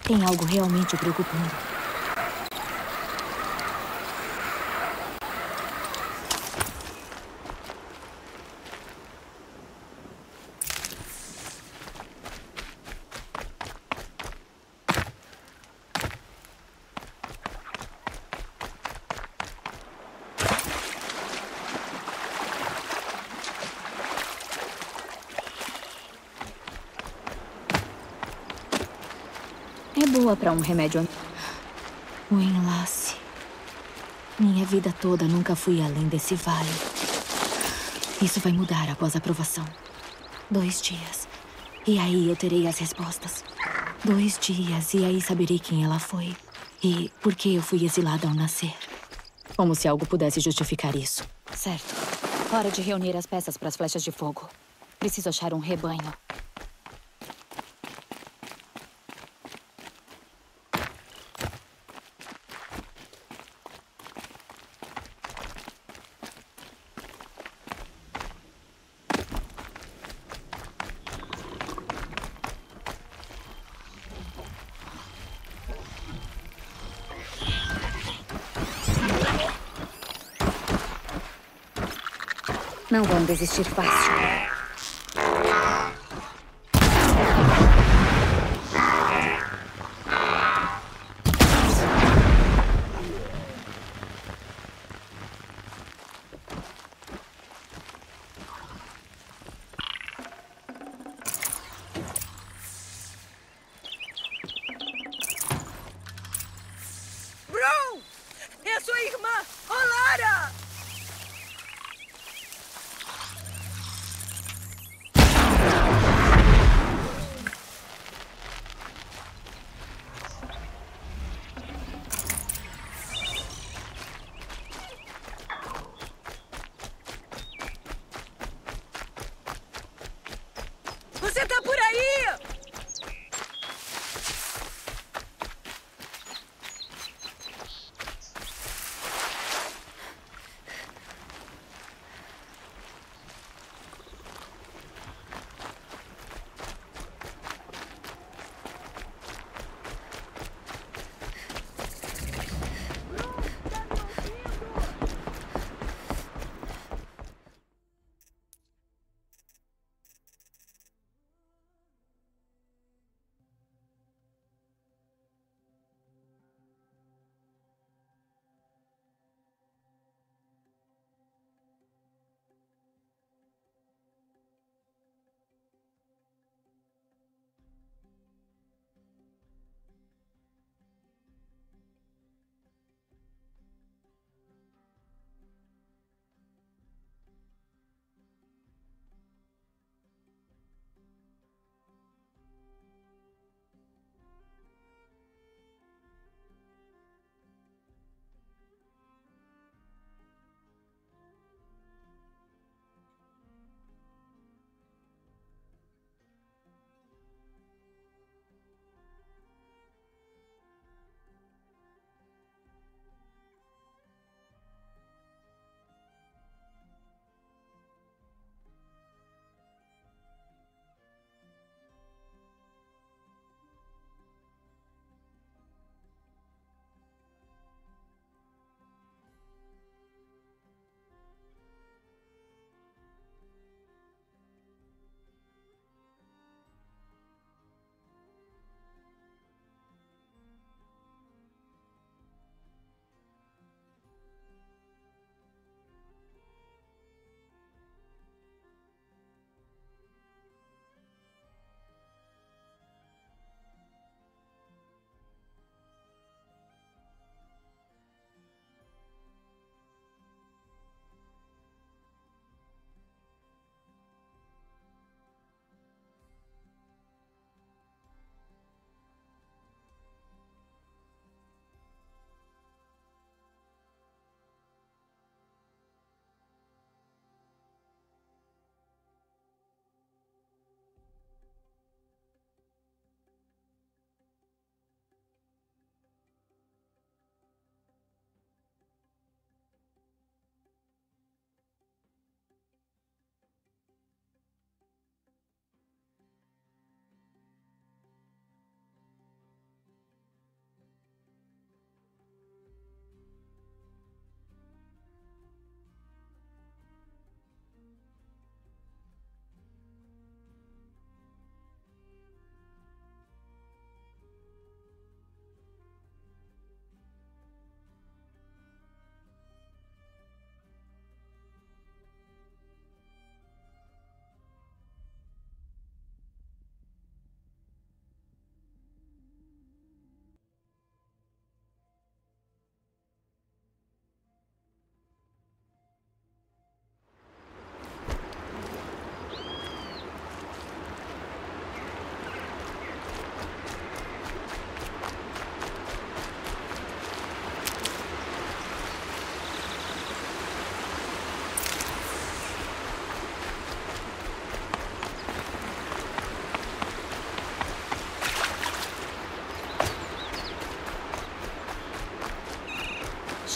Tem algo realmente o preocupando. É boa para um remédio. O enlace. Minha vida toda nunca fui além desse vale. Isso vai mudar após a aprovação. 2 dias. E aí eu terei as respostas. 2 dias e aí saberei quem ela foi. E por que eu fui exilada ao nascer. Como se algo pudesse justificar isso. Certo. Hora de reunir as peças para as flechas de fogo. Preciso achar um rebanho. Não vão desistir fácil. Bron! É a sua irmã, Olara!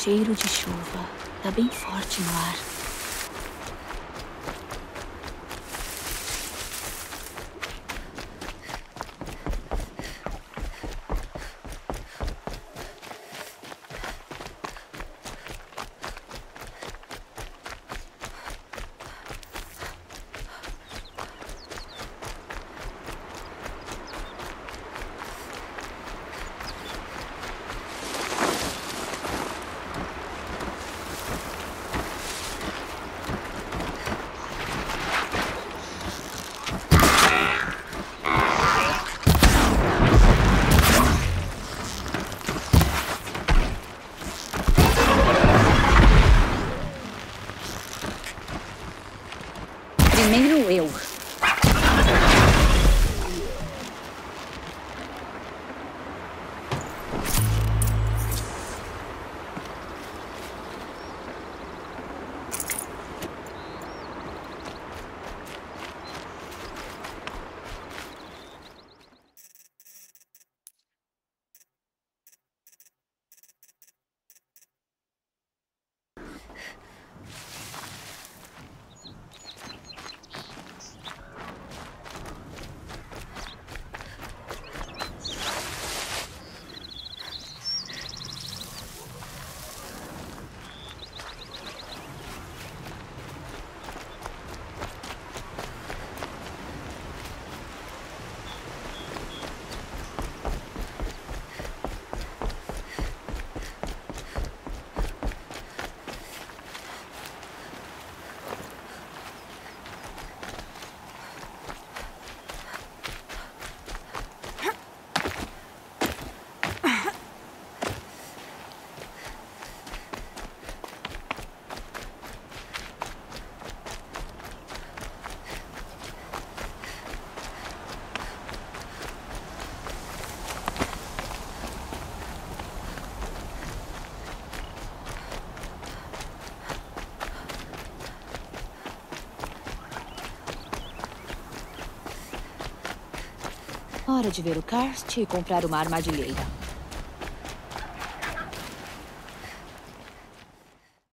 cheiro de chuva. Tá bem forte no ar. Primeiro eu. Hora de ver o Karst e comprar uma armadilheira.